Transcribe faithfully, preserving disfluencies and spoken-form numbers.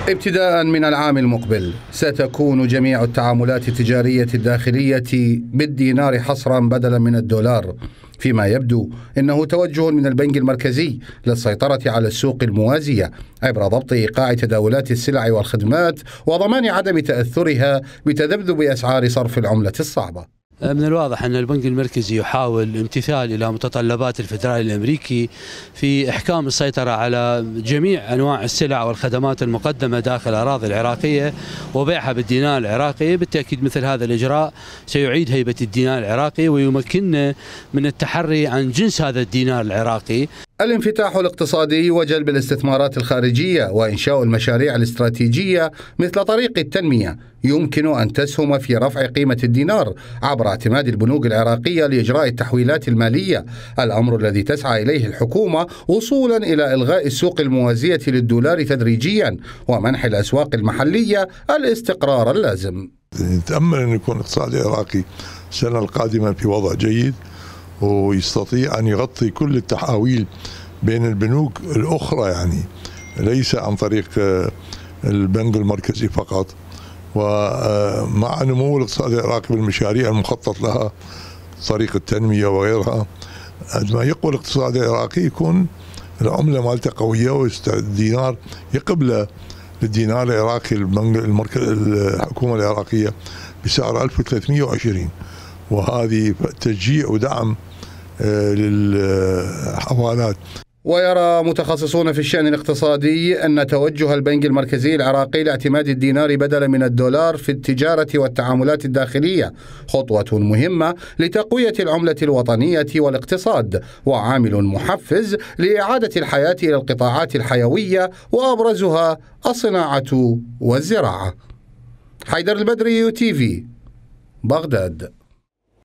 ابتداء من العام المقبل ستكون جميع التعاملات التجارية الداخلية بالدينار حصرا بدلا من الدولار، فيما يبدو أنه توجه من البنك المركزي للسيطرة على السوق الموازية عبر ضبط إيقاع تداولات السلع والخدمات وضمان عدم تأثرها بتذبذب أسعار صرف العملة الصعبة. من الواضح أن البنك المركزي يحاول الامتثال إلى متطلبات الفدرالي الأمريكي في إحكام السيطرة على جميع أنواع السلع والخدمات المقدمة داخل الأراضي العراقية وبيعها بالدينار العراقي. بالتأكيد مثل هذا الإجراء سيعيد هيبة الدينار العراقي ويمكننا من التحري عن جنس هذا الدينار العراقي. الانفتاح الاقتصادي وجلب الاستثمارات الخارجية وإنشاء المشاريع الاستراتيجية مثل طريق التنمية يمكن أن تسهم في رفع قيمة الدينار عبر اعتماد البنوك العراقية لإجراء التحويلات المالية، الأمر الذي تسعى إليه الحكومة وصولا إلى إلغاء السوق الموازية للدولار تدريجيا ومنح الأسواق المحلية الاستقرار اللازم. نتأمل أن يكون الاقتصاد العراقي السنة القادمة في وضع جيد ويستطيع أن يغطي كل التحاويل بين البنوك الأخرى، يعني ليس عن طريق البنك المركزي فقط. ومع نمو الاقتصاد العراقي بالمشاريع المخطط لها طريق التنمية وغيرها، عندما يقوى الاقتصاد العراقي يكون العملة مالته قوية والدينار يقبل للدينار العراقي البنك المركز الحكومة العراقية بسعر ألف وثلاثمئة وعشرين، وهذه تشجيع ودعم للحوالات. ويرى متخصصون في الشأن الاقتصادي أن توجه البنك المركزي العراقي لاعتماد الدينار بدلا من الدولار في التجارة والتعاملات الداخلية خطوة مهمة لتقوية العملة الوطنية والاقتصاد، وعامل محفز لإعادة الحياة إلى القطاعات الحيوية وأبرزها الصناعة والزراعة. حيدر البدري، يو تي في، بغداد.